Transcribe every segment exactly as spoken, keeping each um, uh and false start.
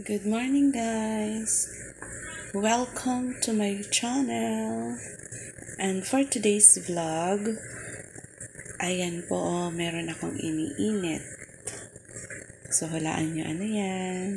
Good morning guys! Welcome to my channel! And for today's vlog, ayan po, meron akong iniinit. So, hulaan nyo ano yan.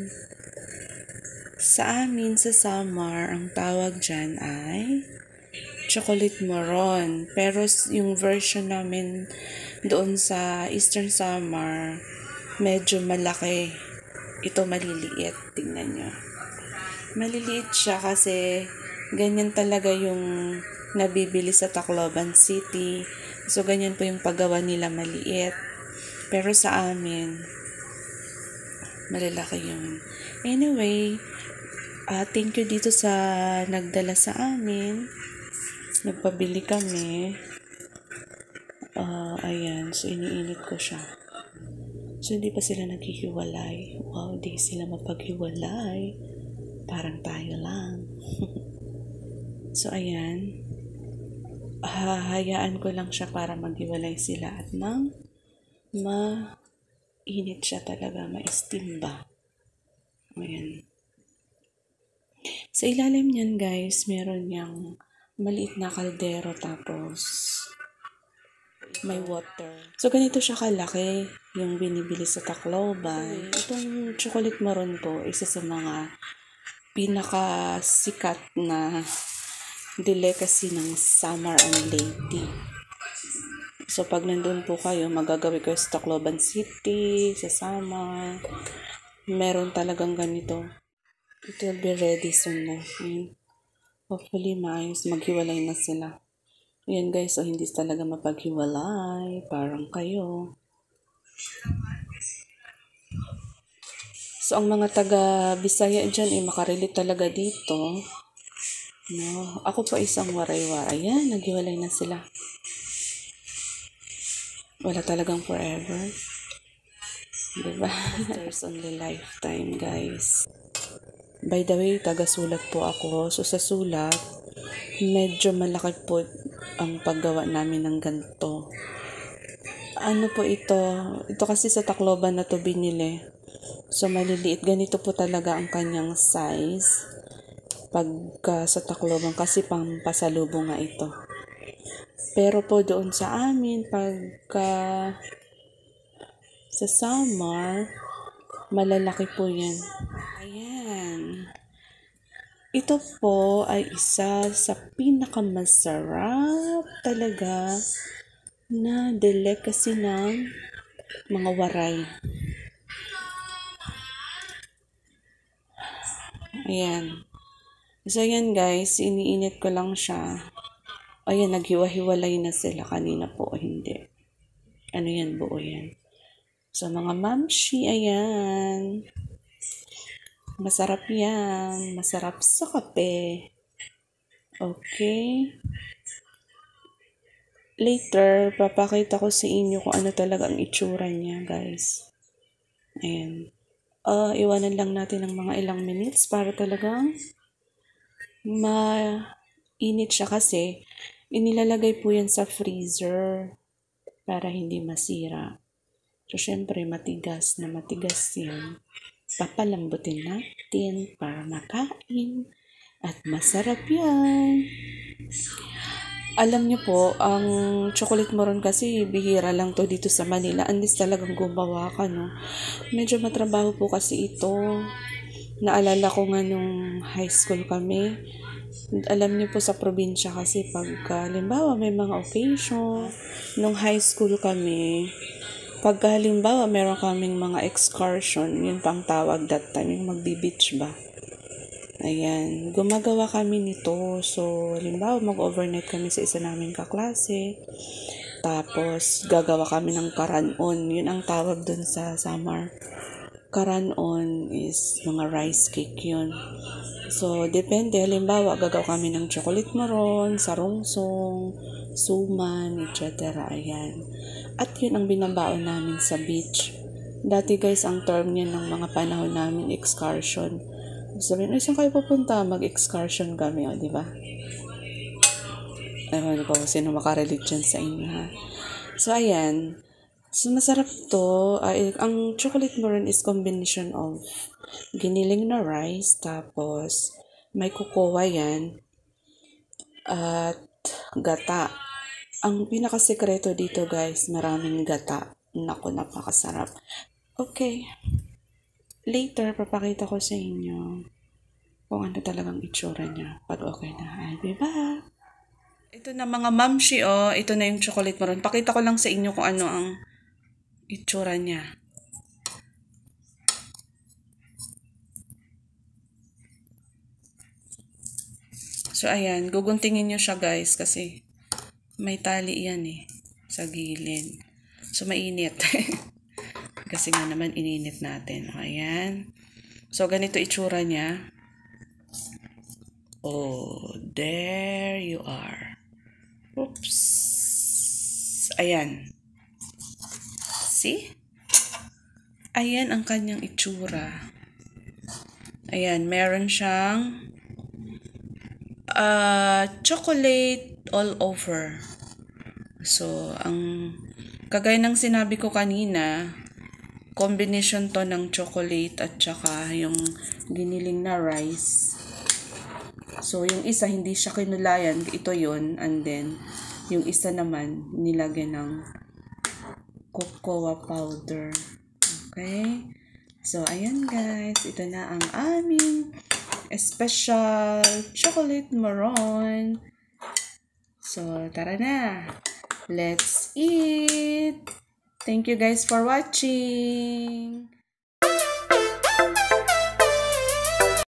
Sa amin, sa Samar, ang tawag dyan ay chocolate moron. Pero yung version namin doon sa Eastern Samar, medyo malaki. Ito maliliit, tingnan nyo. Maliliit siya kasi ganyan talaga yung nabibili sa Tacloban City. So, ganyan po yung paggawa nila maliit. Pero sa amin, malalaki yun. Anyway, uh, thank you dito sa nagdala sa amin. Nagpabili kami. Uh, ayan, so iniinit ko siya. So, hindi pa sila naghihiwalay. Wow, di sila mapaghiwalay. Parang tayo lang. So, ayan. Hahayaan ko lang siya para maghiwalay sila at nang mainit siya talaga, ma-steam ba. Ayan. Sa ilalim niyan, guys, meron yung maliit na kaldero tapos may water. So, ganito siya kalaki yung binibili sa Tacloban. Itong chocolate maroon po, isa sa mga pinakasikat na delicacy ng Samar and Leyte. So, pag nandun po kayo, magagawi kayo sa Tacloban City, sa Samar. Meron talagang ganito. It will be ready soon na. Hopefully, maayos. Maghiwalay na sila. Ayan guys, so hindi talaga mapaghiwalay. Parang kayo. So, ang mga taga-Bisaya dyan, eh, makarelate talaga dito. No? Ako po isang waray-waray. Ayan, naghiwalay na sila. Wala talagang forever. Diba? There's only lifetime, guys. By the way, taga-sulat po ako. So, sa sulat, medyo malaki po ang paggawa namin ng ganito. Ano po ito? Ito kasi sa Tacloban na to binili. So, maliliit. Ganito po talaga ang kanyang size. Pagka sa Tacloban kasi pang pasalubong nga ito. Pero po doon sa amin, pagka sa Samar, malalaki po yan. Ayan. Ito po ay isa sa pinakamasarap talaga na delicacy ng mga waray. Ayan. So, yan guys, iniinit ko lang siya. Ayan, naghiwa-hiwalay na sila kanina po. Hindi. Ano yan, buo yan. So, mga mamshi, ayan. Masarap yan. Masarap sa kape. Okay. Later, papakita ko sa inyo kung ano talaga ang itsura niya, guys. Ayan. Uh, iwanan lang natin ng mga ilang minutes para talagang mainit siya kasi inilalagay po yan sa freezer para hindi masira. So, syempre, matigas na matigas yan. Papalambutin natin para makain at masarap yan. Alam niyo po, ang chocolate moron kasi bihira lang to dito sa Manila unless talagang gumawa ka, no? Medyo matrabaho po kasi ito. Naalala ko nga nung high school kami. Alam niyo po sa probinsya kasi pagka, halimbawa may mga occasion, nung high school kami, pagka halimbawa meron kaming mga excursion, yun pang tawag that time, yung magbi-beach ba. Ayan, gumagawa kami nito. So, halimbawa mag-overnight kami sa isa naming kaklase. Tapos, gagawa kami ng karanon. Yun ang tawag dun sa Samar. Karanon is mga rice cake yun. So, depende. Halimbawa, gagawa kami ng chocolate maroon, sarungsong, suman, et cetera. Ayan. At yun ang binabaon namin sa beach. Dati guys, ang term niya ng mga panahon namin, excursion. Sabihin, ay, saan kayo pupunta? Mag-excursion kami, o, di ba? Ewan ko, sino makarelate dyan sa inyo, ha? So, ayan. So, masarap to. Ay, ang chocolate maroon is combination of giniling na rice, tapos may cocoa yan, at gata. Ang pinakasekreto dito guys, maraming gata. Naku, napakasarap. Okay, later papakita ko sa inyo kung ano talagang itsura niya pag okay na. I'll be back. Ito na mga mamshi, oh. Ito na yung chocolate maroon. Pakita ko lang sa inyo kung ano ang itsura niya. So, ayan. Guguntingin nyo siya, guys, kasi may tali yan, eh, sa gilid. So, mainit. Kasi nga naman, ininit natin. Ayan. So, ganito itsura niya. Oh, there you are. Oops. Ayan. See? Ayan ang kanyang itsura. Ayan, meron siyang uh, chocolate all over. So, ang kagaya ng sinabi ko kanina, combination to ng chocolate at saka yung giniling na rice. So, yung isa hindi siya kinulayan, ito yon, and then yung isa naman nilagyan ng cocoa powder. Okay? So, ayan guys, ito na ang aming special chocolate maroon. So, tara na. Let's eat! Thank you guys for watching!